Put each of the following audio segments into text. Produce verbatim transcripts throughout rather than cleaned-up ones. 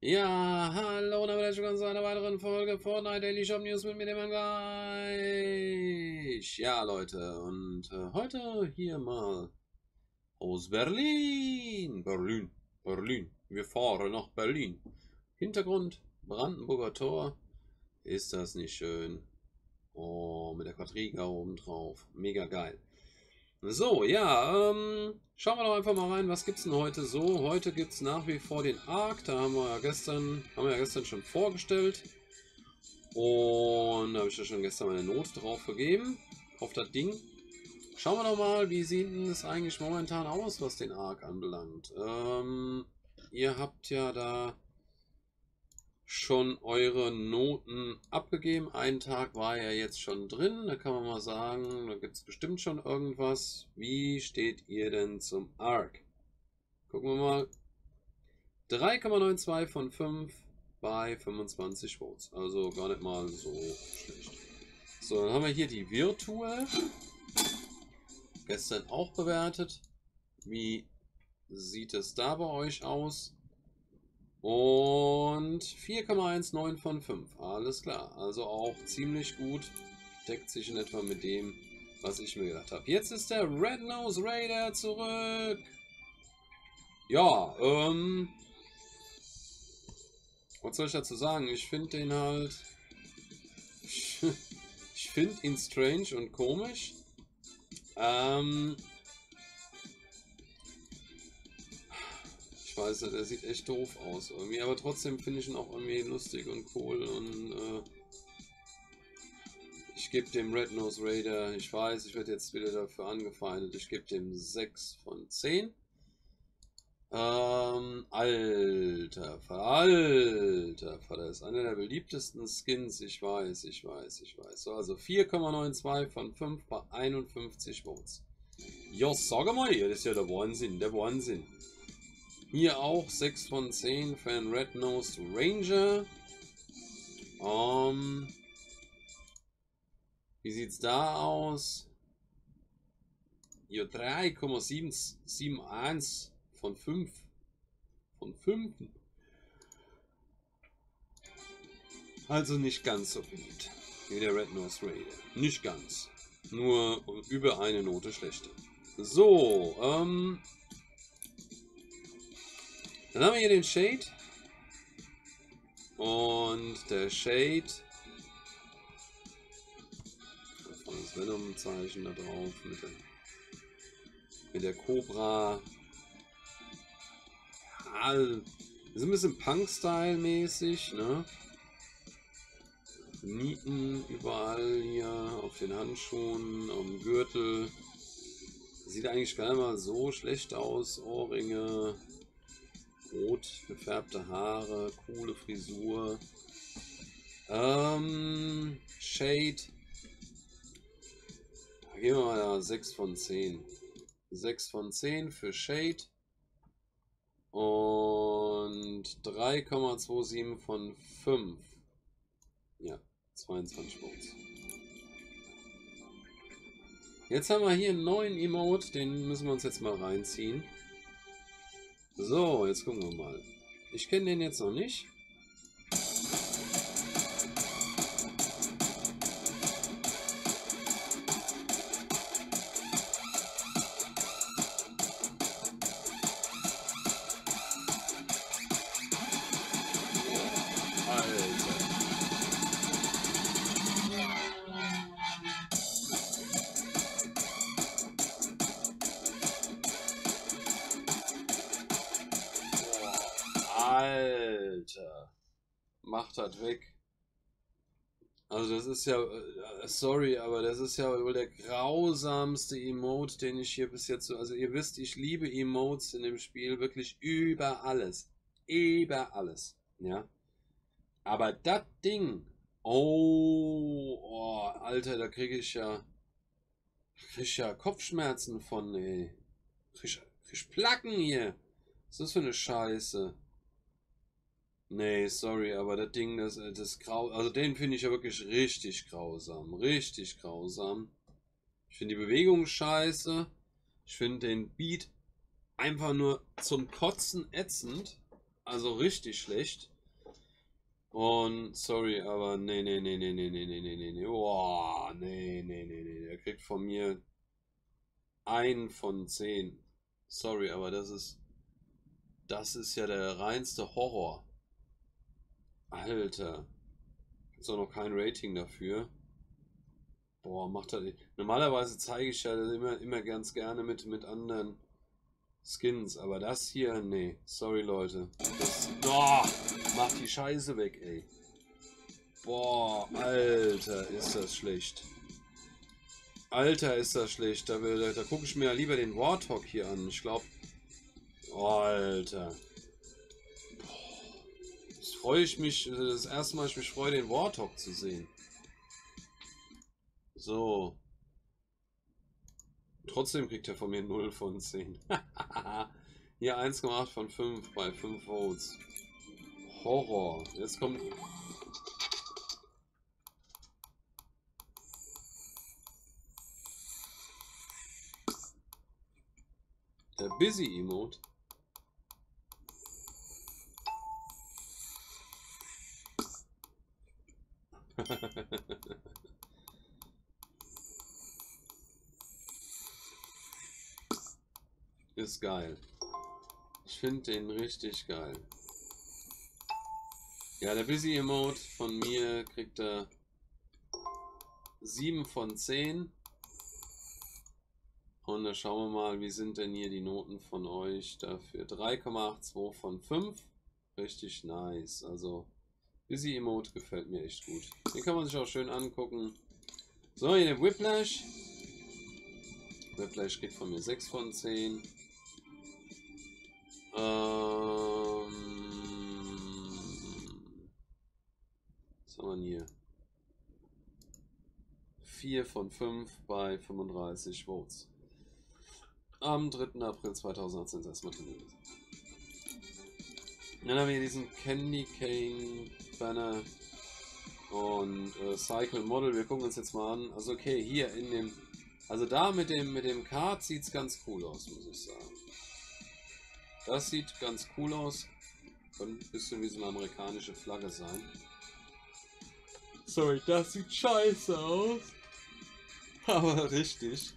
Ja, hallo und herzlich willkommen zu einer weiteren Folge Fortnite Daily Shop News mit mir, dem gleich. Ja, Leute, und äh, heute hier mal aus Berlin. Berlin, Berlin. Wir fahren nach Berlin. Hintergrund, Brandenburger Tor. Ist das nicht schön? Oh, mit der Quadriga oben drauf. Mega geil. So, ja, ähm, schauen wir doch einfach mal rein, was gibt's denn heute so? Heute gibt's nach wie vor den Arc, da haben wir ja gestern, haben wir ja gestern schon vorgestellt. Und da habe ich ja schon gestern meine Note drauf gegeben, auf das Ding. Schauen wir doch mal, wie sieht denn es eigentlich momentan aus, was den Arc anbelangt. Ähm, ihr habt ja da schon eure Noten abgegeben. Ein Tag war ja jetzt schon drin. Da kann man mal sagen, da gibt es bestimmt schon irgendwas. Wie steht ihr denn zum Arc? Gucken wir mal. drei Komma zweiundneunzig von fünf bei fünfundzwanzig Votes. Also gar nicht mal so schlecht. So, dann haben wir hier die Virtual. Gestern auch bewertet. Wie sieht es da bei euch aus? Und vier Komma neunzehn von fünf. Alles klar. Also auch ziemlich gut. Deckt sich in etwa mit dem, was ich mir gedacht habe. Jetzt ist der Red Nose Raider zurück. Ja, ähm. Was soll ich dazu sagen? Ich finde den halt. Ich finde ihn strange und komisch. Ähm. Ich weiß nicht, er sieht echt doof aus irgendwie, aber trotzdem finde ich ihn auch irgendwie lustig und cool und äh, ich gebe dem Red Nose Raider, ich weiß, ich werde jetzt wieder dafür angefeindet, ich gebe dem sechs von zehn. Ähm, alter Vater, alter Vater, ist einer der beliebtesten Skins, ich weiß, ich weiß, ich weiß. So, also vier Komma zweiundneunzig von fünf bei einundfünfzig Votes. Ja, sag mal, das ist ja der Wahnsinn, der Wahnsinn. Hier auch sechs von zehn für einen Red Nosed Ranger. Um, wie sieht's da aus? Hier drei Komma siebenundsiebzig von fünf. Von fünf. Also nicht ganz so beliebt wie der Red Nosed Raider. Nicht ganz. Nur über eine Note schlechter. So, ähm. Dann haben wir hier den Shade. Und der Shade. Das Venom-Zeichen da drauf. Mit der, mit der Cobra. Ja, ist ein bisschen Punk-Style-mäßig, ne? Nieten überall hier auf den Handschuhen, am Gürtel. Sieht eigentlich gar nicht mal so schlecht aus. Ohrringe. Rot gefärbte Haare, coole Frisur. Ähm, Shade. Da gehen wir mal da sechs von zehn. sechs von zehn für Shade. Und drei Komma siebenundzwanzig von fünf. Ja, zweiundzwanzig Votes. Jetzt haben wir hier einen neuen Emote, den müssen wir uns jetzt mal reinziehen. So, jetzt gucken wir mal. Ich kenne den jetzt noch nicht. Alter. Alter. Macht das weg. Also das ist ja, äh, sorry, aber das ist ja wohl der grausamste Emote, den ich hier bis jetzt so, also ihr wisst, ich liebe Emotes in dem Spiel wirklich über alles. Über alles. Ja. Aber das Ding, oh, oh, Alter, da kriege ich ja, krieg ich ja Kopfschmerzen von, ey. Krieg ich, krieg ich Placken hier. Was ist das für eine Scheiße? Nee, sorry, aber das Ding, das, das grau, also den finde ich ja wirklich richtig grausam. Richtig grausam. Ich finde die Bewegung scheiße. Ich finde den Beat einfach nur zum Kotzen ätzend. Also richtig schlecht. Und sorry, aber nee, nee, nee, nee, nee, nee, nee, nee, nee, nee. Boah, nee, nee, nee, nee. Der kriegt von mir ein von zehn. Sorry, aber das ist. Das ist ja der reinste Horror. Alter. Ist auch noch kein Rating dafür. Boah, macht er nicht. Normalerweise zeige ich ja das immer, immer ganz gerne mit, mit anderen Skins, aber das hier, nee. Sorry, Leute. Das. Oh, macht die Scheiße weg, ey. Boah, Alter, ist das schlecht. Alter, ist das schlecht. Da, da, da gucke ich mir ja lieber den Warthog hier an. Ich glaube. Oh, Alter. Jetzt freue ich mich. Das erste Mal, ich mich freue, den Warthog zu sehen. So. Trotzdem kriegt er von mir null von zehn. Hier eins Komma acht von fünf bei fünf Votes. Horror. Jetzt kommt. Der Busy Emote. Ist geil. Ich finde den richtig geil. Ja, der Busy Emote von mir kriegt er sieben von zehn. Und dann schauen wir mal, wie sind denn hier die Noten von euch dafür. drei Komma zweiundachtzig von fünf. Richtig nice. Also, Busy Emote gefällt mir echt gut. Den kann man sich auch schön angucken. So, hier der Whiplash. Whiplash kriegt von mir sechs von zehn. Ähm, was haben wir hier? vier von fünf bei fünfunddreißig Votes. Am dritten April zweitausendachtzehn ist erstmal drin gewesen. Dann haben wir hier diesen Candy Cane Banner und äh, Cycle Model. Wir gucken uns jetzt mal an. Also okay, hier in dem, also da mit dem mit dem Kart sieht es ganz cool aus, muss ich sagen. Das sieht ganz cool aus. Könnte ein bisschen wie so eine amerikanische Flagge sein. Sorry, das sieht scheiße aus. Aber richtig.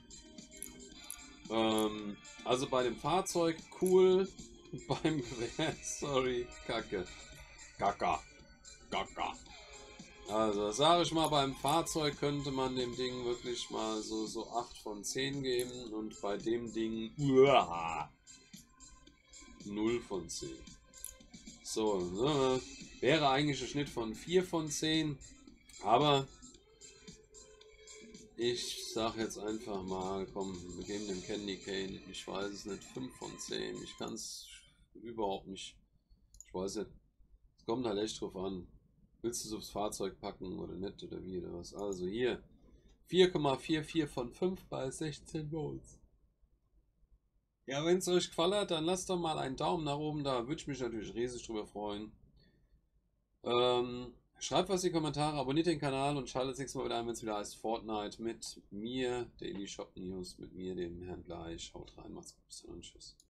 Ähm, also bei dem Fahrzeug cool. Beim Gewehr, sorry, Kacke. Kacka. Kacka. Also sage ich mal, beim Fahrzeug könnte man dem Ding wirklich mal so, so acht von zehn geben. Und bei dem Ding uah, null von zehn. So, ne, wäre eigentlich ein Schnitt von vier von zehn. Aber ich sag jetzt einfach mal, komm, wir geben dem Candy Cane, ich weiß es nicht, fünf von zehn. Ich kann es überhaupt nicht. Ich weiß nicht. Es kommt halt echt drauf an. Willst du es aufs Fahrzeug packen oder nicht oder wie oder was? Also hier vier Komma vierundvierzig von fünf bei sechzehn Volts. Ja, wenn es euch gefallen hat, dann lasst doch mal einen Daumen nach oben da. Würde ich mich natürlich riesig drüber freuen. Ähm, schreibt was in die Kommentare, abonniert den Kanal und schaltet das nächste Mal wieder ein, wenn es wieder heißt Fortnite mit mir, Daily Shop News, mit mir, dem Herrn Bleich. Haut rein, macht's gut, bis dann und tschüss.